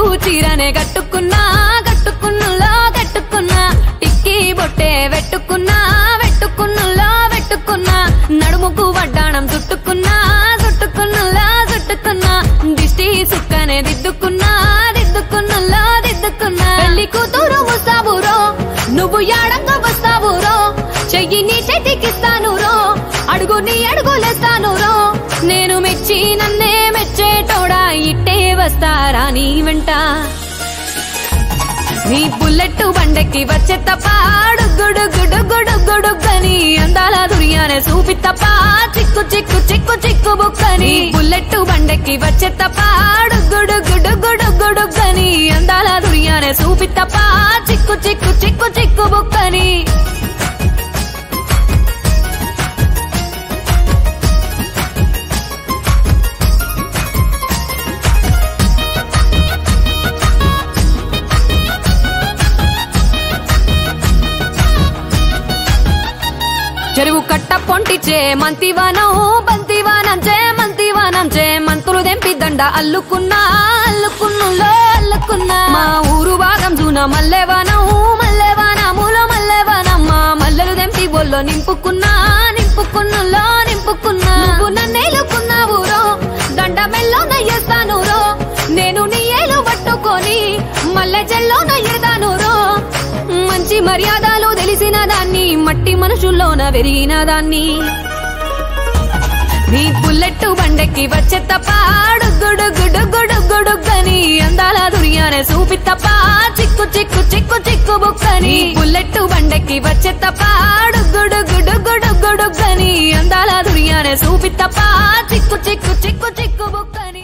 చీరనే కట్టుకున్నా కట్టుకున్నులో కట్టుకున్నా టిక్కీ బొట్టే వెట్టుకున్నా వెట్టుకున్నులో వెట్టుకున్నా నడుముకు వడ్డాణం చుట్టుకున్నా చుట్టుకున్నులో చుట్టుకున్నా దిష్టి సుక్కనే దిద్దుకున్నా దిద్దుకున్నులో దిద్దుకున్నా పెళ్లి కూతురు ముస్తాబురో నువ్వు యాడంగా వస్తావురో చెయ్యి నీ చేతికిస్తాను రో అడుగు నీ అడుగులేస్తాను రో నేను మెచ్చి నన్నే మెచ్చేటోడా ఇట్టే వస్తారా నీ వెంట నీ బుల్లెట్ బండెక్కి వచ్చే తప్ప గుడుగుడుగుడుగుడుగుడుగని అందాల దుర్యానే చూపి తప్ప చిక్కు చిక్కు చిక్కు చిక్కు బుక్కని బుల్లెట్ బండెక్కి వచ్చే తప్ప గుడుగుడుగుడుగుడుగని అందాల దుర్యానే చూపి తప్ప చిక్కు చిక్కు చిక్కు చిక్కు బుక్కని చెరువు కట్ట పొంటిచే మంతివానం బంతివానం చే మంతివానం చే మంతులు దెంపి దండ అల్లుకున్నా అల్లుకున్నులో అల్లుకున్నా మా ఊరు భాగం జూన మల్లెవానం మల్లెవానములో మల్లెవానమ్మ మల్లెలు దెంపి బొల్లో నింపుకున్నా నింపుకున్నులో నింపుకున్నా నువ్వు నన్నేలుకున్నావు రో దండ మెల్లో నయ్యేస్తాను రో నేను నీ ఏలు పట్టుకొని మల్లె చెల్లో నయ్యేదాను రో మంచి మర్యాదలు తెలిసిన దాన్ని మట్టి మనుషుల్లోన పెరిగిన దాన్ని నీ బుల్లెట్ బండెక్కి వచ్చే తప్ప గుడుగుడుగుడుగుడుగని అందాల దుర్యానే చూపి తప్ప చిక్కు చిక్కు చిక్కు చిక్కు బుక్కని బుల్లెట్ బండెక్కి వచ్చే తప్ప గుడుగుడుగుడుగుడుగని అందాల దుర్యానే చూపి తప్ప చిక్కు చిక్కు చిక్కు చిక్కు బుక్కని